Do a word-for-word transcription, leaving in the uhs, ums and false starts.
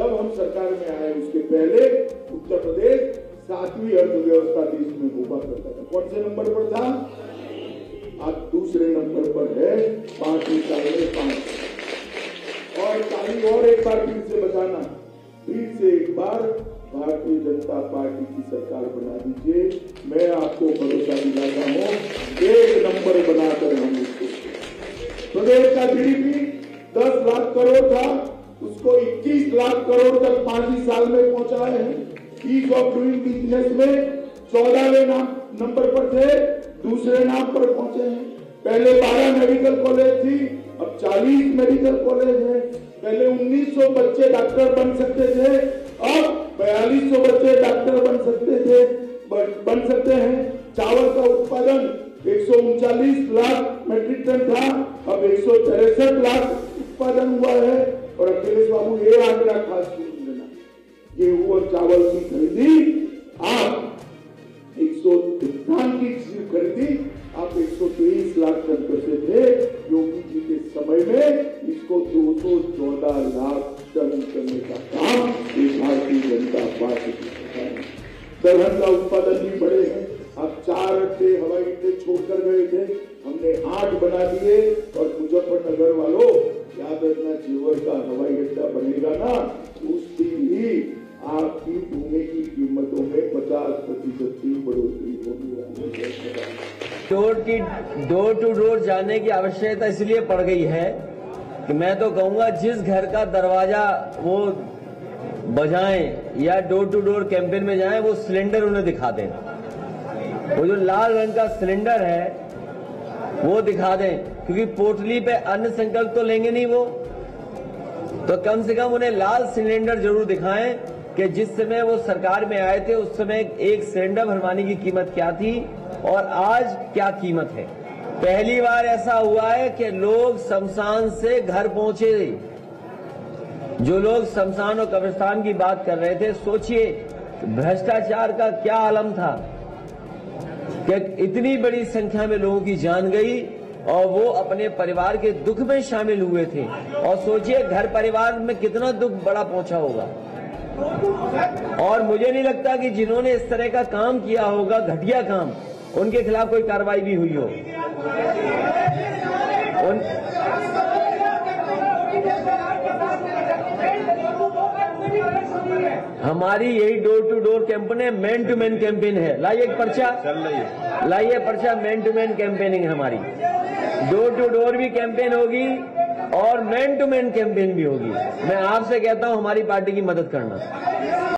जब हम सरकार में आए उसके पहले उत्तर प्रदेश सातवीं अर्थव्यवस्था देश में हुआ करता था। कौन से नंबर पर था? आज दूसरे नंबर पर है, पांचवीं साल में पांच। और ताली और एक बार फिर से बताना, फिर से एक बार भारतीय जनता पार्टी की सरकार बना दीजिए। मैं आपको भरोसा दिलाता हूँ, एक नंबर बनाकर हम इसको। प्रदेश का जीडीपी दस लाख करोड़ था, उसको इक्कीस लाख करोड़ तक पांच ही साल में पहुंचाए हैं। ईज ऑफ डूइंग बिजनेस में चौदहवें नंबर पर थे, दूसरे नाम पर पहुंचे हैं। पहले बारह मेडिकल कॉलेज थी, अब चालीस मेडिकल कॉलेज है। पहले उन्नीस सौ बच्चे डॉक्टर बन सकते थे, अब बयालीस सौ बच्चे डॉक्टर बन सकते थे बन सकते हैं। चावल का उत्पादन एक सौ उनचालीस लाख मेट्रिक टन था, अब एक सौ तिरसठ लाख उत्पादन हुआ है। और अखिलेश बाबू ये आंकड़ा खास सुन लेना, गेहूं और चावल की खरीदी आप एक सौ धान की खरीदी आप एक सौ तेईस लाख टन करते थे। योगी जी के समय में इसको दो सौ चौदह लाख टन करने का काम भारतीय जनता पार्टी की। दलहन का उत्पादन भी बढ़े हैं। आप चार अड्डे हवाई अड्डे छोड़कर गए थे, हमने आठ बना दिए। और मुजफ्फरनगर वालों याद रखना, जेवर का हवाई अड्डा बनेगा ना, उस दिन ही आपकी भूमि की कीमतों में पचास प्रतिशत की बढ़ोतरी होगी। डोर की डोर टू डोर जाने की आवश्यकता इसलिए पड़ गई है कि मैं तो कहूंगा जिस घर का दरवाजा वो बजाएं या डोर टू डोर कैंपेन में जाएं, वो सिलेंडर उन्हें दिखा दें। वो जो लाल रंग का सिलेंडर है वो दिखा दें, क्योंकि पोटली पे अन्न संकल्प तो लेंगे नहीं वो, तो कम से कम उन्हें लाल सिलेंडर जरूर दिखाएं कि जिस समय वो सरकार में आए थे उस समय एक सिलेंडर भरवाने की कीमत क्या थी और आज क्या कीमत है। पहली बार ऐसा हुआ है कि लोग शमशान से घर पहुंचे। जो लोग शमशान और कब्रिस्तान की बात कर रहे थे, सोचिए भ्रष्टाचार का क्या आलम था कि इतनी बड़ी संख्या में लोगों की जान गई और वो अपने परिवार के दुख में शामिल हुए थे। और सोचिए घर परिवार में कितना दुख बड़ा पहुंचा होगा। और मुझे नहीं लगता कि जिन्होंने इस तरह का काम किया होगा, घटिया काम, उनके खिलाफ कोई कार्रवाई भी हुई हो। उन... हमारी यही डोर टू डोर कैंपेन है, मैन टू मैन कैंपेन है। लाइए एक पर्चा, लाइए पर्चा, मैन टू मैन कैंपेनिंग है हमारी। डोर टू डोर भी कैंपेन होगी और मैन टू मैन कैंपेन भी होगी। मैं आपसे कहता हूं हमारी पार्टी की मदद करना।